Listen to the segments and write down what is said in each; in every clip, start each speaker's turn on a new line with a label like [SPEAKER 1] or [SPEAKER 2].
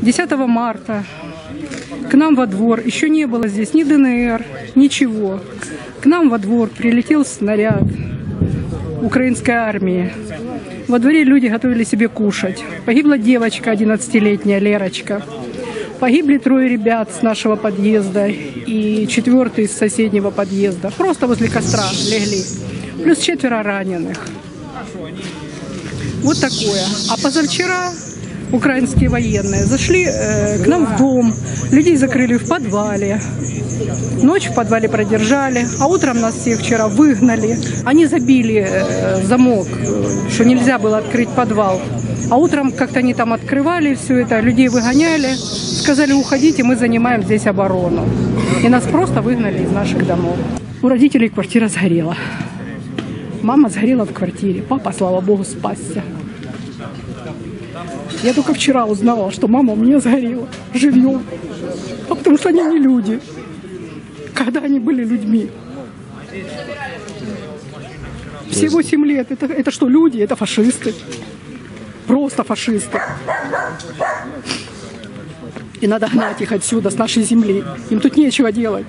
[SPEAKER 1] 10 марта к нам во двор, еще не было здесь ни ДНР, ничего, к нам во двор прилетел снаряд украинской армии. Во дворе люди готовили себе кушать. Погибла девочка 11-летняя, Лерочка. Погибли 3 ребят с нашего подъезда и 4 из соседнего подъезда. Просто возле костра легли. Плюс 4 раненых. Вот такое. А позавчера украинские военные зашли к нам в дом. Людей закрыли в подвале. Ночь в подвале продержали, а утром нас всех вчера выгнали. Они забили замок, что нельзя было открыть подвал. А утром как-то они там открывали все это, людей выгоняли. Сказали, уходите, мы занимаем здесь оборону. И нас просто выгнали из наших домов. У родителей квартира сгорела. Мама сгорела в квартире, папа, слава богу, спасся. Я только вчера узнала, что мама у меня сгорела живьем. Потому что они не люди. Когда они были людьми. Все 8 лет. Это что, люди? Это фашисты. Просто фашисты. И надо гнать их отсюда, с нашей земли. Им тут нечего делать.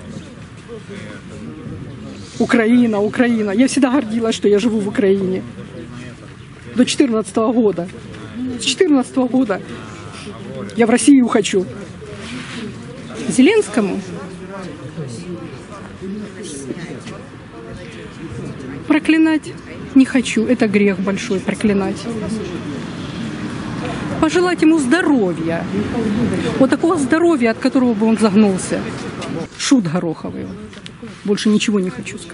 [SPEAKER 1] Украина, Украина. Я всегда гордилась, что я живу в Украине. До 2014 года. С 2014 года я в Россию хочу. Зеленскому проклинать не хочу. Это грех большой, проклинать. Пожелать ему здоровья. Вот такого здоровья, от которого бы он загнулся. Шут гороховый. Больше ничего не хочу сказать.